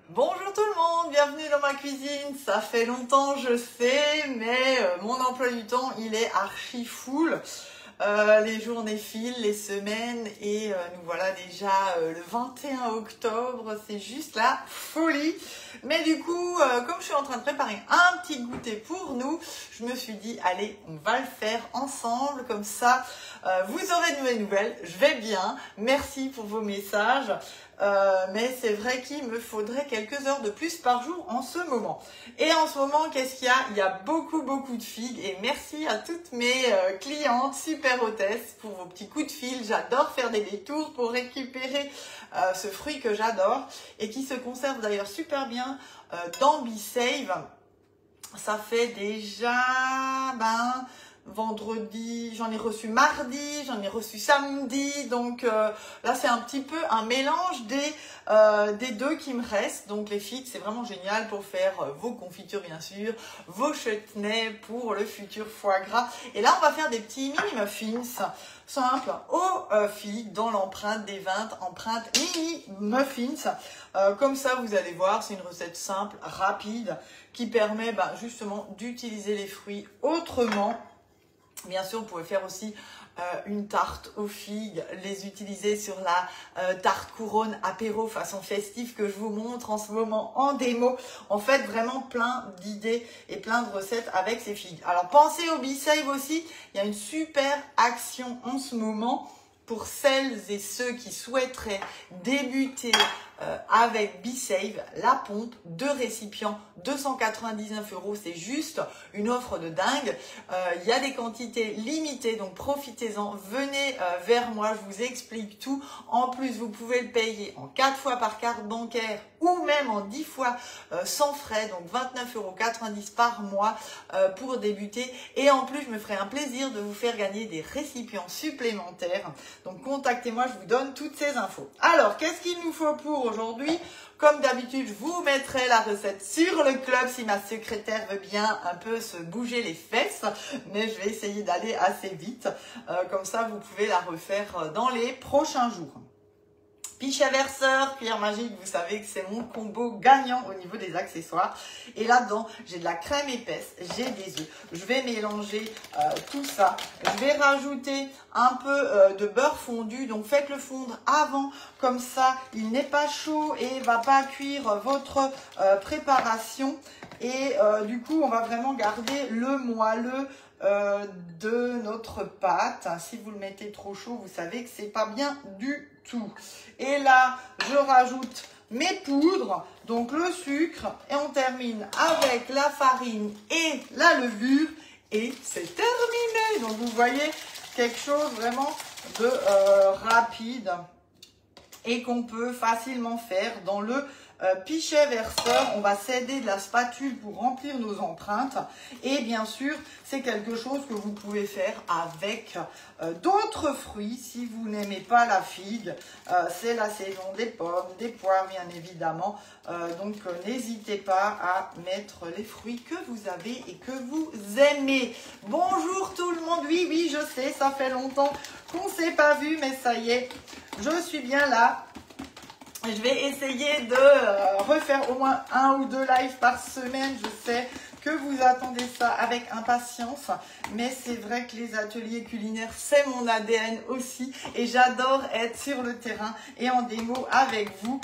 Bonjour tout le monde, bienvenue dans ma cuisine. Ça fait longtemps, je sais, mais mon emploi du temps, il est archi full. Les journées filent, les semaines et nous voilà déjà le 21 octobre, c'est juste la folie. Mais du coup, comme je suis en train de préparer un petit goûter pour nous, je me suis dit, allez, on va le faire ensemble, comme ça, vous aurez de mes nouvelles, je vais bien, merci pour vos messages. Mais c'est vrai qu'il me faudrait quelques heures de plus par jour en ce moment. Et en ce moment, qu'est-ce qu'il y a? Il y a beaucoup de figues et merci à toutes mes clientes super hôtesses pour vos petits coups de fil. J'adore faire des détours pour récupérer ce fruit que j'adore et qui se conserve d'ailleurs super bien dans B-Save. Ça fait déjà vendredi, j'en ai reçu mardi, j'en ai reçu samedi, donc là c'est un petit peu un mélange des deux qui me restent. Donc les figues, c'est vraiment génial pour faire vos confitures bien sûr, vos chutneys pour le futur foie gras. Et là on va faire des petits mini muffins simples aux figues dans l'empreinte des 20 empreintes mini muffins. Comme ça vous allez voir, c'est une recette simple, rapide, qui permet justement d'utiliser les fruits autrement. Bien sûr, vous pouvez faire aussi une tarte aux figues, les utiliser sur la tarte couronne apéro façon festive que je vous montre en ce moment en démo. En fait, vraiment plein d'idées et plein de recettes avec ces figues. Alors, pensez au B-Save aussi. Il y a une super action en ce moment pour celles et ceux qui souhaiteraient débuter avec B-Save, la pompe, 2 récipients, 299 €, c'est juste une offre de dingue. Il y a des quantités limitées, donc profitez-en, venez vers moi, je vous explique tout. En plus, vous pouvez le payer en 4 fois par carte bancaire ou même en 10 fois sans frais, donc 29,90 € par mois pour débuter. Et en plus, je me ferai un plaisir de vous faire gagner des récipients supplémentaires. Donc contactez-moi, je vous donne toutes ces infos. Alors, qu'est-ce qu'il nous faut pour aujourd'hui? Comme d'habitude, je vous mettrai la recette sur le club si ma secrétaire veut bien un peu se bouger les fesses. Mais je vais essayer d'aller assez vite. Comme ça, vous pouvez la refaire dans les prochains jours. Pichet verseur, cuillère magique, vous savez que c'est mon combo gagnant au niveau des accessoires. Et là-dedans, j'ai de la crème épaisse, j'ai des œufs. Je vais mélanger tout ça. Je vais rajouter un peu de beurre fondu. Donc faites-le fondre avant, comme ça, il n'est pas chaud et ne va pas cuire votre préparation. Et du coup, on va vraiment garder le moelleux de notre pâte. Si vous le mettez trop chaud, vous savez que c'est pas bien du tout. Et là, je rajoute mes poudres, donc le sucre, et on termine avec la farine et la levure, et c'est terminé. Donc vous voyez, quelque chose vraiment de rapide et qu'on peut facilement faire dans le pichet verseur. On va s'aider de la spatule pour remplir nos empreintes. Et bien sûr, c'est quelque chose que vous pouvez faire avec d'autres fruits. Si vous n'aimez pas la figue, c'est la saison des pommes, des poires bien évidemment. Donc n'hésitez pas à mettre les fruits que vous avez et que vous aimez. Bonjour tout le monde. Oui, je sais, ça fait longtemps qu'on ne s'est pas vu, mais ça y est, je suis bien là. Je vais essayer de refaire au moins 1 ou 2 lives par semaine. Je sais que vous attendez ça avec impatience, mais c'est vrai que les ateliers culinaires, c'est mon ADN aussi. Et j'adore être sur le terrain et en démo avec vous.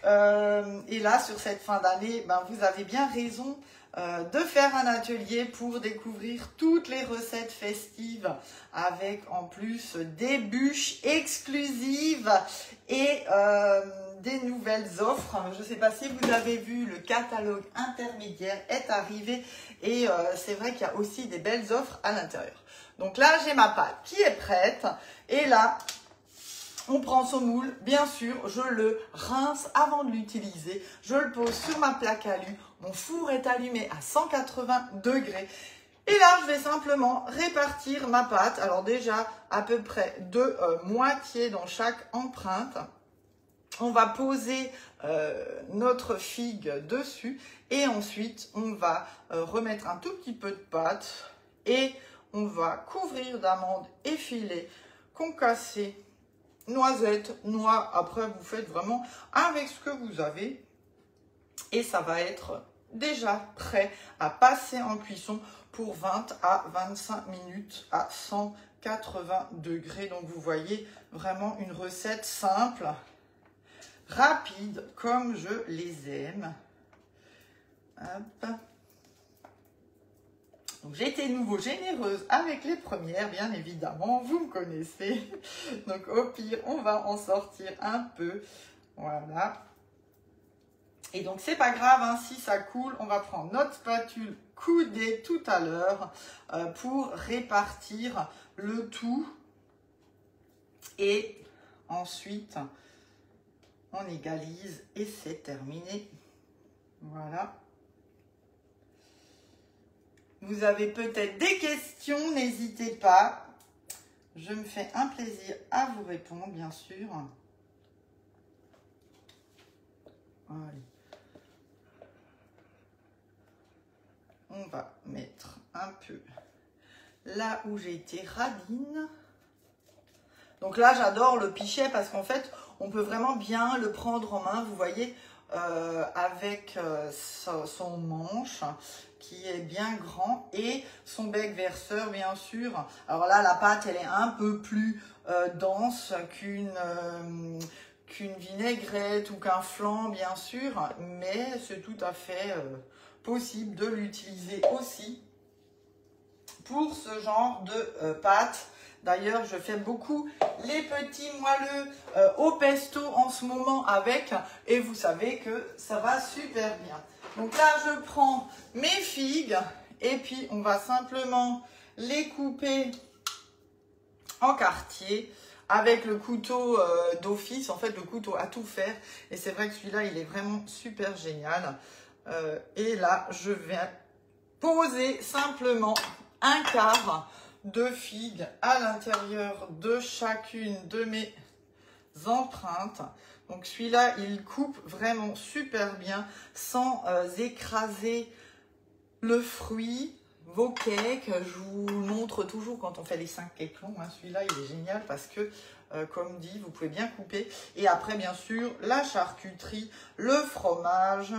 Et là, sur cette fin d'année, vous avez bien raison de faire un atelier pour découvrir toutes les recettes festives avec en plus des bûches exclusives et des nouvelles offres. Je ne sais pas si vous avez vu, le catalogue intermédiaire est arrivé et c'est vrai qu'il y a aussi des belles offres à l'intérieur. Donc là, j'ai ma pâte qui est prête et là, on prend son moule, bien sûr, je le rince avant de l'utiliser. Je le pose sur ma plaque à alu. Mon four est allumé à 180 degrés. Et là, je vais simplement répartir ma pâte. Alors déjà, à peu près 2 moitiés dans chaque empreinte. On va poser notre figue dessus. Et ensuite, on va remettre un tout petit peu de pâte. Et on va couvrir d'amandes effilées, Et ça va être déjà prêt à passer en cuisson pour 20 à 25 minutes à 180 degrés. Donc vous voyez, vraiment une recette simple, rapide, comme je les aime. Hop. Donc j'ai été nouveau généreuse avec les premières, bien évidemment, vous me connaissez. Donc au pire, on va en sortir un peu. Voilà. Et donc c'est pas grave, hein, si ça coule, on va prendre notre spatule coudée tout à l'heure pour répartir le tout. Et ensuite, on égalise et c'est terminé. Voilà. Vous avez peut-être des questions, n'hésitez pas. Je me fais un plaisir à vous répondre, bien sûr. Allez. On va mettre un peu là où j'ai été radine. Donc là, j'adore le pichet parce qu'en fait, on peut vraiment bien le prendre en main. Vous voyez, avec son manche qui est bien grand et son bec verseur, bien sûr. Alors là, la pâte, elle est un peu plus dense qu'une vinaigrette ou qu'un flan, bien sûr. Mais c'est tout à fait possible de l'utiliser aussi pour ce genre de pâte. D'ailleurs, je fais beaucoup les petits moelleux au pesto en ce moment avec, et vous savez que ça va super bien. Donc là, je prends mes figues et puis on va simplement les couper en quartiers avec le couteau d'office, en fait le couteau à tout faire. Et c'est vrai que celui-là, il est vraiment super génial. Et là, je vais poser simplement un quart de figues à l'intérieur de chacune de mes empreintes. Donc celui-là, il coupe vraiment super bien sans écraser le fruit. Vos cakes, je vous montre toujours quand on fait les 5 cakes longs. Hein, celui-là, il est génial parce que, comme dit, vous pouvez bien couper. Et après, bien sûr, la charcuterie, le fromage,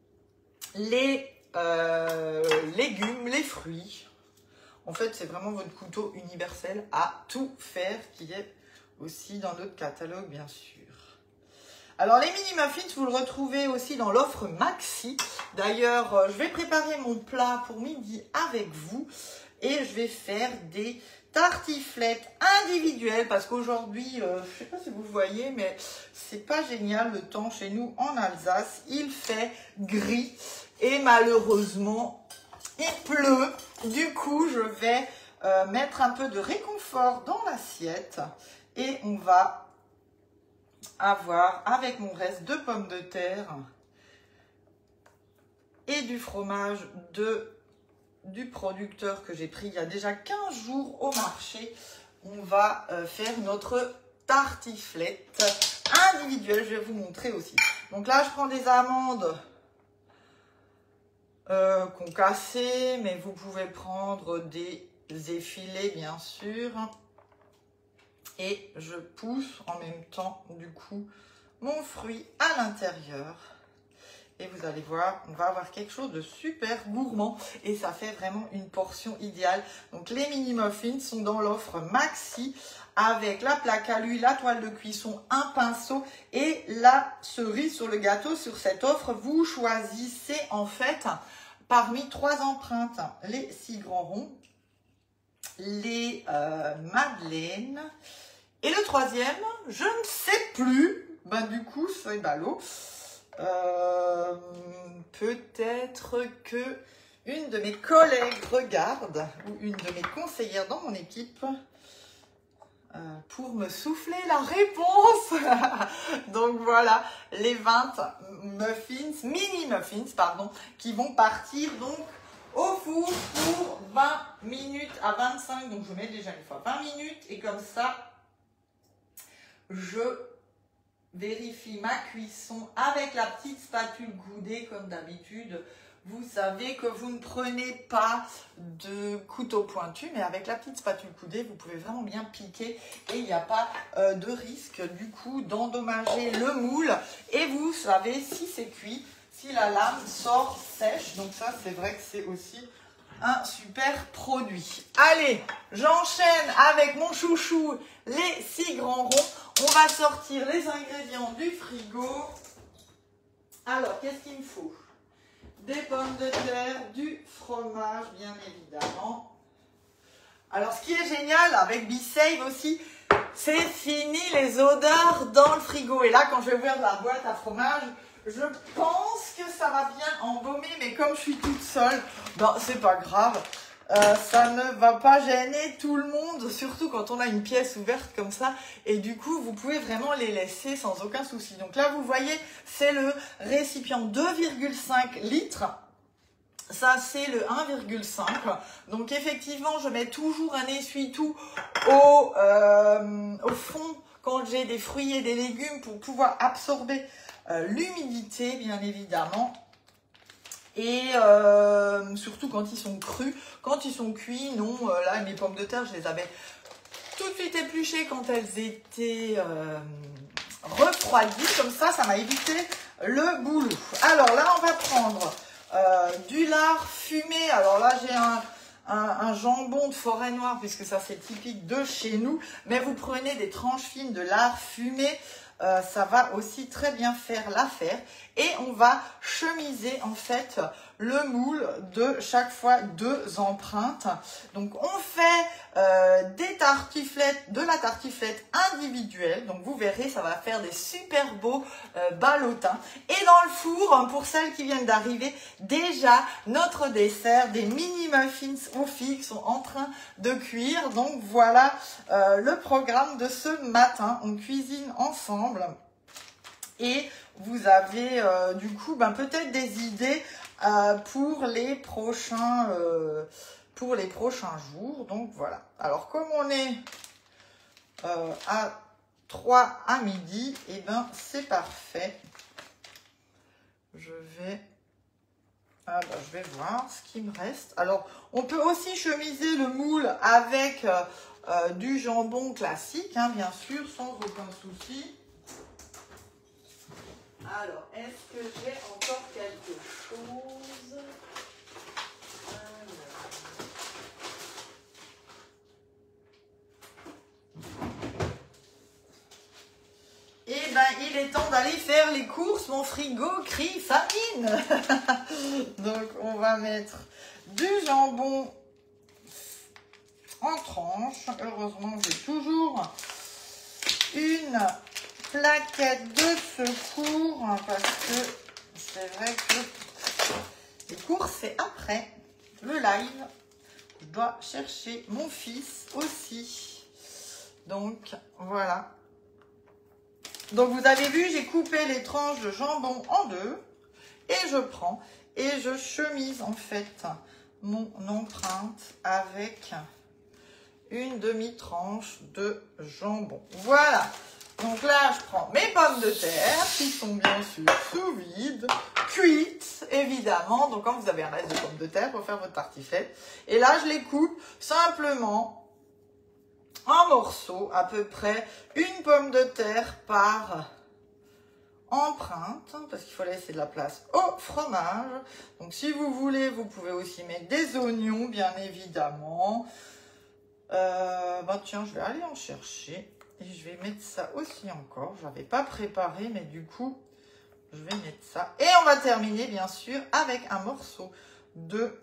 les légumes, les fruits. En fait, c'est vraiment votre couteau universel à tout faire qui est aussi dans notre catalogue, bien sûr. Alors, les mini muffins, vous le retrouvez aussi dans l'offre Maxi. D'ailleurs, je vais préparer mon plat pour midi avec vous et je vais faire des tartiflettes individuelles parce qu'aujourd'hui, je ne sais pas si vous voyez, mais c'est pas génial le temps chez nous en Alsace. Il fait gris et malheureusement, il pleut. Du coup, je vais mettre un peu de réconfort dans l'assiette et on va avoir avec mon reste de pommes de terre et du fromage du producteur que j'ai pris il y a déjà 15 jours au marché. On va faire notre tartiflette individuelle. Je vais vous montrer aussi. Donc là, je prends des amandes concassées, mais vous pouvez prendre des effilés, bien sûr. Et je pousse en même temps, du coup, mon fruit à l'intérieur. Et vous allez voir, on va avoir quelque chose de super gourmand. Et ça fait vraiment une portion idéale. Donc, les mini muffins sont dans l'offre Maxi avec la plaque à l'huile, la toile de cuisson, un pinceau et la cerise sur le gâteau. Sur cette offre, vous choisissez en fait parmi 3 empreintes les 6 grands ronds, les madeleines. Et le troisième, je ne sais plus. Ben, du coup, c'est ballot. Peut-être que une de mes collègues regarde, ou une de mes conseillères dans mon équipe, pour me souffler la réponse. Donc voilà, les 20 muffins, mini muffins, pardon, qui vont partir donc au four pour 20 minutes à 25. Donc je mets déjà une fois 20 minutes et comme ça, je vérifie ma cuisson avec la petite spatule coudée comme d'habitude. Vous savez que vous ne prenez pas de couteau pointu, mais avec la petite spatule coudée, vous pouvez vraiment bien piquer et il n'y a pas de risque du coup d'endommager le moule. Et vous savez, si c'est cuit, si la lame sort sèche. Donc ça, c'est vrai que c'est aussi un super produit. Allez, j'enchaîne avec mon chouchou, les 6 grands ronds. On va sortir les ingrédients du frigo. Alors, qu'est-ce qu'il me faut? Des pommes de terre, du fromage, bien évidemment. Alors, ce qui est génial avec B-Save aussi, c'est fini les odeurs dans le frigo. Et là, quand je vais ouvrir la boîte à fromage, je pense que ça va bien embaumer. Mais comme je suis toute seule, ben, c'est pas grave. Ça ne va pas gêner tout le monde, surtout quand on a une pièce ouverte comme ça. Et du coup, vous pouvez vraiment les laisser sans aucun souci. Donc là, vous voyez, c'est le récipient 2,5 litres. Ça, c'est le 1,5. Donc, effectivement, je mets toujours un essuie-tout au fond quand j'ai des fruits et des légumes pour pouvoir absorber l'humidité, bien évidemment. Et surtout quand ils sont crus. Quand ils sont cuits, non. Là, mes pommes de terre, je les avais tout de suite épluchées quand elles étaient refroidies. Comme ça, ça m'a évité le boulot. Alors là, on va prendre du lard fumé. Alors là, j'ai un jambon de forêt noire, puisque ça, c'est typique de chez nous. Mais vous prenez des tranches fines de lard fumé. Ça va aussi très bien faire l'affaire. Et on va chemiser en fait le moule de chaque fois 2 empreintes. Donc on fait des tartiflettes, de la tartiflette individuelle. Donc vous verrez, ça va faire des super beaux ballotins. Et dans le four, pour celles qui viennent d'arriver, déjà notre dessert, des mini muffins aux figues sont en train de cuire. Donc voilà le programme de ce matin. On cuisine ensemble. Et vous avez du coup peut-être des idées pour les prochains jours. Donc voilà. Alors comme on est à 3 à midi, et ben c'est parfait. Je vais voir ce qui me reste. Alors on peut aussi chemiser le moule avec du jambon classique, hein, bien sûr, sans aucun souci. Alors, est-ce que j'ai encore quelque chose? Eh ben, il est temps d'aller faire les courses. Mon frigo crie famine. Donc, on va mettre du jambon en tranches. Heureusement, j'ai toujours une plaquette de secours, parce que c'est vrai que les courses, c'est après le live. Je dois chercher mon fils aussi. Donc, voilà. Donc, vous avez vu, j'ai coupé les tranches de jambon en 2. Et je prends et je chemise en fait mon empreinte avec une demi-tranche de jambon. Voilà. Donc là, je prends mes pommes de terre qui sont bien sûr sous vide, cuites évidemment. Donc quand vous avez un reste de pommes de terre pour faire votre tartiflette. Et là, je les coupe simplement en morceaux, à peu près une pomme de terre par empreinte, parce qu'il faut laisser de la place au fromage. Donc si vous voulez, vous pouvez aussi mettre des oignons, bien évidemment. Tiens, je vais aller en chercher. Et je vais mettre ça aussi encore. Je n'avais pas préparé, mais du coup, je vais mettre ça. Et on va terminer, bien sûr, avec un morceau de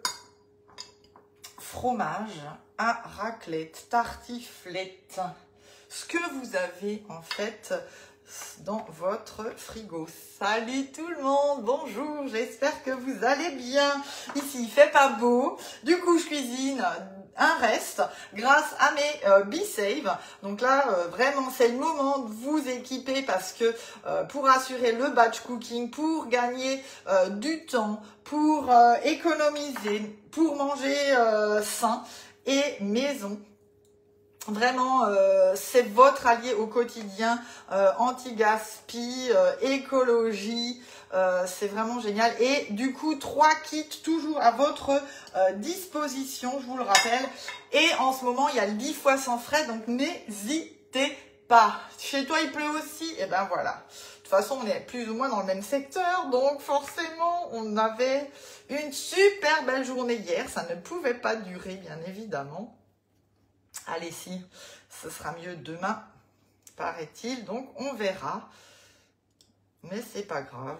fromage à raclette, tartiflette. Ce que vous avez, en fait, dans votre frigo. Salut tout le monde, bonjour, j'espère que vous allez bien. Ici, il fait pas beau. Du coup, je cuisine un reste grâce à mes B-Save. Donc là, vraiment, c'est le moment de vous équiper parce que pour assurer le batch cooking, pour gagner du temps, pour économiser, pour manger sain et maison. Vraiment, c'est votre allié au quotidien, anti-gaspi, écologie, c'est vraiment génial. Et du coup, 3 kits toujours à votre disposition, je vous le rappelle. Et en ce moment, il y a le 10 fois sans frais, donc n'hésitez pas. Chez toi, il pleut aussi, et ben voilà. toute façon, on est plus ou moins dans le même secteur, donc forcément, on avait une super belle journée hier. Ça ne pouvait pas durer, bien évidemment. Allez, si, ce sera mieux demain, paraît-il. Donc, on verra. Mais c'est pas grave.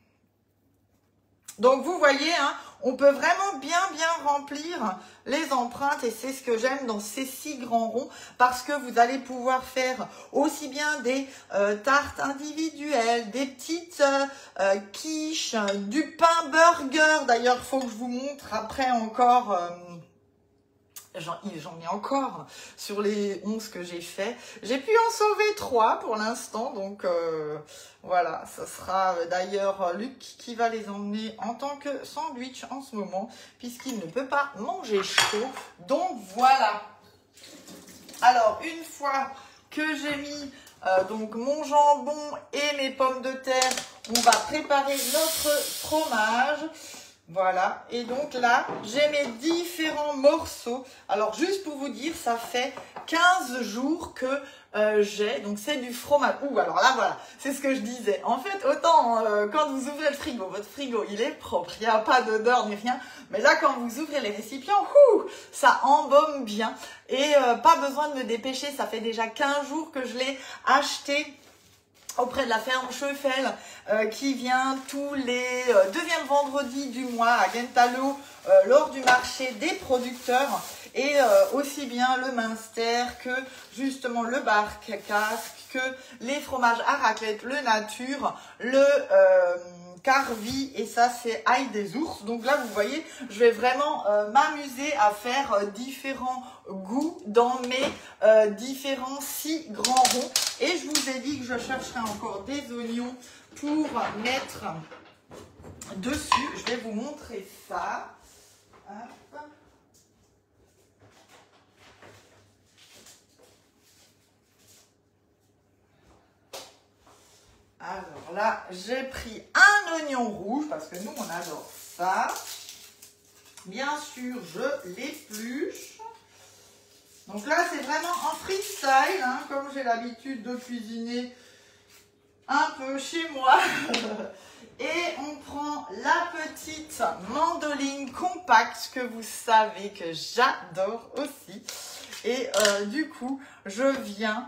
Donc, vous voyez, hein, on peut vraiment bien remplir les empreintes. Et c'est ce que j'aime dans ces 6 grands ronds. Parce que vous allez pouvoir faire aussi bien des tartes individuelles, des petites quiches, du pain burger. D'ailleurs, il faut que je vous montre après encore... J'en ai encore sur les 11 que j'ai fait. J'ai pu en sauver 3 pour l'instant. Donc voilà, ce sera d'ailleurs Luc qui va les emmener en tant que sandwich en ce moment. Puisqu'il ne peut pas manger chaud. Donc voilà. Alors une fois que j'ai mis donc mon jambon et mes pommes de terre, on va préparer notre fromage. Voilà, et donc là, j'ai mes différents morceaux. Alors, juste pour vous dire, ça fait 15 jours que j'ai, donc c'est du fromage. Ouh, alors là, voilà, c'est ce que je disais. En fait, autant quand vous ouvrez le frigo, votre frigo, il est propre, il n'y a pas d'odeur ni rien. Mais là, quand vous ouvrez les récipients, ça embaume bien. Et pas besoin de me dépêcher, ça fait déjà 15 jours que je l'ai acheté auprès de la ferme Scheffel qui vient tous les deuxièmes vendredis du mois à Gentalo lors du marché des producteurs et aussi bien le Münster que justement le Bar-Casque, que les fromages à raclette, le Nature, le Carvi et ça c'est Ail des ours. Donc là vous voyez, je vais vraiment m'amuser à faire différents goûts dans mes différents 6 grands ronds. Et je vous ai dit que je chercherai encore des oignons pour mettre dessus. Je vais vous montrer ça. Hop. Alors là, j'ai pris un oignon rouge parce que nous, on adore ça. Bien sûr, je l'épluche. Donc là, c'est vraiment en freestyle, hein, comme j'ai l'habitude de cuisiner un peu chez moi. Et on prend la petite mandoline compacte que vous savez que j'adore aussi. Et du coup, je viens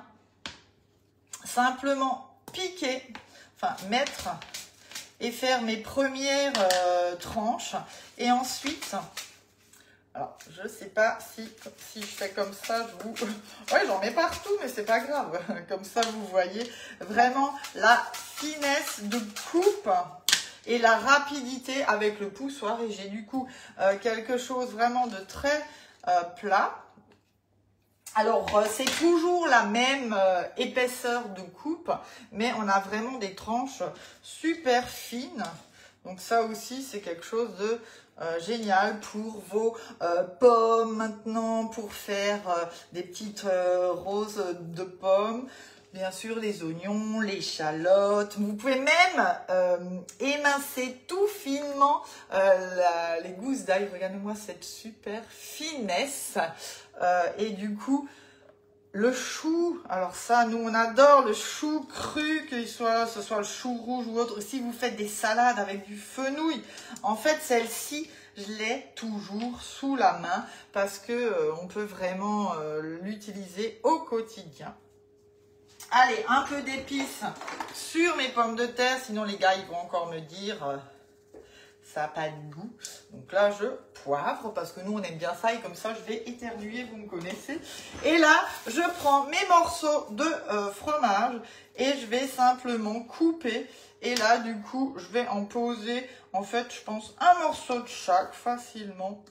simplement piquer, enfin mettre et faire mes premières tranches. Et ensuite... Alors, je sais pas si je fais comme ça, je vous... Ouais, j'en mets partout, mais c'est pas grave. Comme ça, vous voyez vraiment la finesse de coupe et la rapidité avec le poussoir. Et j'ai du coup quelque chose vraiment de très plat. Alors, c'est toujours la même épaisseur de coupe, mais on a vraiment des tranches super fines. Donc ça aussi, c'est quelque chose de génial pour vos pommes maintenant, pour faire des petites roses de pommes. Bien sûr, les oignons, les échalotes. Vous pouvez même émincer tout finement les gousses d'ail. Regardez-moi cette super finesse. Et du coup, le chou, alors ça, nous on adore le chou cru, que ce soit le chou rouge ou autre. Si vous faites des salades avec du fenouil, en fait celle-ci, je l'ai toujours sous la main parce que on peut vraiment l'utiliser au quotidien. Allez, un peu d'épices sur mes pommes de terre, sinon les gars ils vont encore me dire ça n'a pas de goût. Donc là je poivre parce que nous on aime bien ça et comme ça je vais éternuer, vous me connaissez. Et là je prends mes morceaux de fromage et je vais simplement couper. Et là du coup je vais en poser en fait je pense un morceau de chaque facilement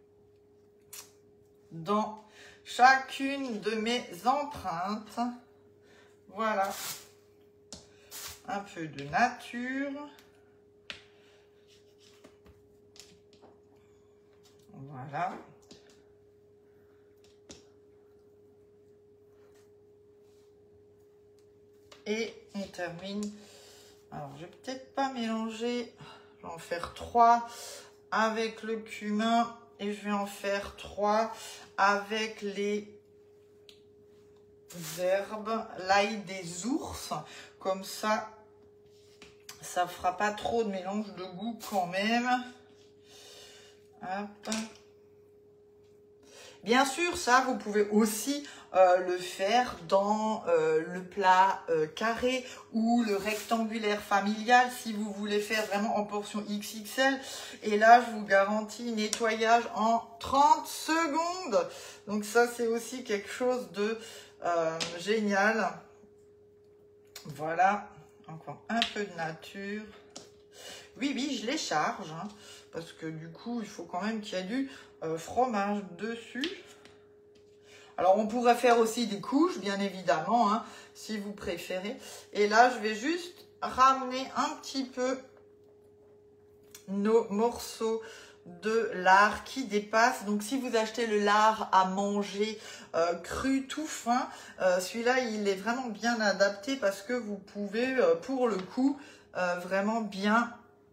dans chacune de mes empreintes. Voilà, un peu de nature. Voilà. Et on termine. Alors, je vais peut-être pas mélanger. Je vais en faire 3 avec le cumin et je vais en faire 3 avec les herbes, l'ail des ours. Comme ça, Ça fera pas trop de mélange de goût quand même. Hop. Bien sûr, ça, vous pouvez aussi le faire dans le plat carré ou le rectangulaire familial si vous voulez faire vraiment en portion XXL. Et là, je vous garantis nettoyage en 30 secondes. Donc ça, c'est aussi quelque chose de génial. Voilà, encore un peu de nature. Oui, oui, je les charge, hein, parce que du coup, il faut quand même qu'il y ait du fromage dessus. Alors, on pourrait faire aussi des couches, bien évidemment, hein, si vous préférez. Et là, je vais juste ramener un petit peu nos morceaux de lard qui dépassent. Donc, si vous achetez le lard à manger cru, tout fin, celui-là, il est vraiment bien adapté parce que vous pouvez, pour le coup, vraiment bien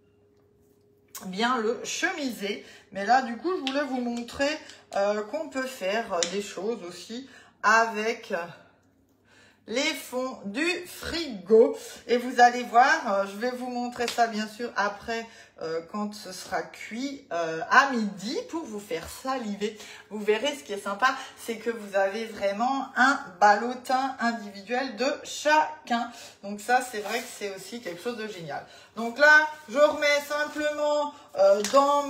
le chemiser. Mais là, du coup, je voulais vous montrer qu'on peut faire des choses aussi avec les fonds du frigo. Et vous allez voir, je vais vous montrer ça bien sûr après quand ce sera cuit à midi pour vous faire saliver. Vous verrez, ce qui est sympa, c'est que vous avez vraiment un ballotin individuel de chacun. Donc ça, c'est vrai que c'est aussi quelque chose de génial. Donc là, je remets simplement dans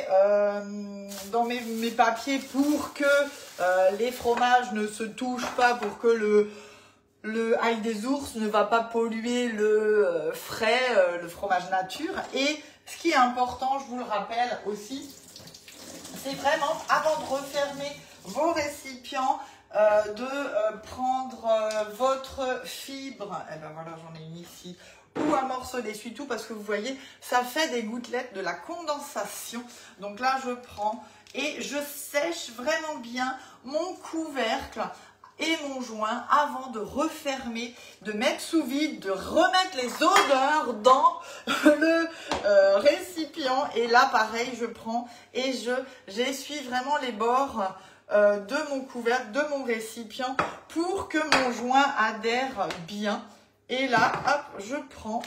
mes papiers pour que les fromages ne se touchent pas, pour que le ail des ours ne va pas polluer le frais, le fromage nature. Et ce qui est important, je vous le rappelle aussi, c'est vraiment avant de refermer vos récipients, de prendre votre fibre, et ben voilà, j'en ai une ici, ou un morceau d'essuie-tout, parce que vous voyez, ça fait des gouttelettes, de la condensation. Donc là, je prends et je sèche vraiment bien mon couvercle et mon joint avant de refermer, de mettre sous vide, de remettre les odeurs dans le récipient. Et là, pareil, je prends et j'essuie vraiment les bords de mon couvercle, de mon récipient pour que mon joint adhère bien. Et là, hop, je prends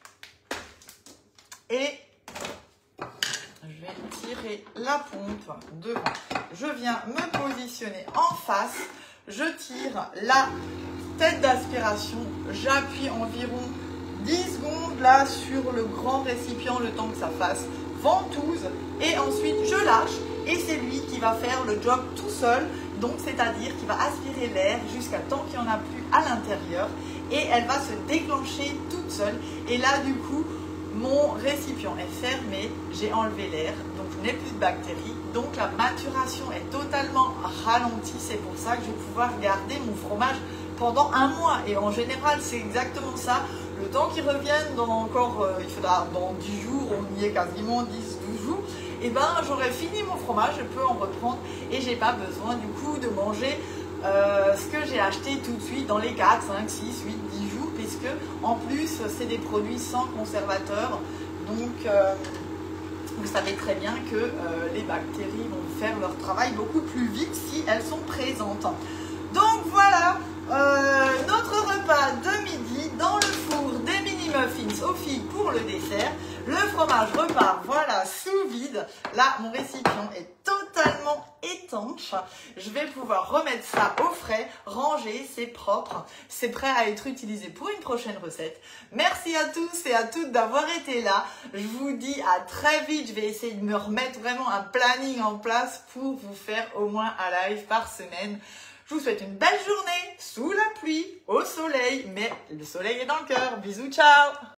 et je vais tirer la pompe devant. Je viens me positionner en face. Je tire la tête d'aspiration, j'appuie environ 10 secondes là sur le grand récipient, le temps que ça fasse ventouse, et ensuite je lâche et c'est lui qui va faire le job tout seul, donc c'est-à-dire qu'il va aspirer l'air jusqu'à temps qu'il n'y en a plus à l'intérieur et elle va se déclencher toute seule. Et là du coup, mon récipient est fermé, j'ai enlevé l'air, donc je n'ai plus de bactéries. Donc la maturation est totalement ralentie. C'est pour ça que je vais pouvoir garder mon fromage pendant un mois. Et en général, c'est exactement ça. Le temps qu'il revienne dans encore, il faudra dans 10 jours, on y est quasiment 10-12 jours. Et ben j'aurai fini mon fromage, je peux en reprendre et j'ai pas besoin du coup de manger ce que j'ai acheté tout de suite dans les 4, 5, 6, 8, 10 jours, puisque en plus c'est des produits sans conservateur. Donc vous savez très bien que les bactéries vont faire leur travail beaucoup plus vite si elles sont présentes. Donc voilà notre repas de midi dans le four des mini muffins aux filles pour le dessert. Le fromage repart, voilà, sous vide. Là, mon récipient est totalement étanche. Je vais pouvoir remettre ça au frais, ranger, c'est propre. C'est prêt à être utilisé pour une prochaine recette. Merci à tous et à toutes d'avoir été là. Je vous dis à très vite. Je vais essayer de me remettre vraiment un planning en place pour vous faire au moins un live par semaine. Je vous souhaite une belle journée, sous la pluie, au soleil, mais le soleil est dans le cœur. Bisous, ciao!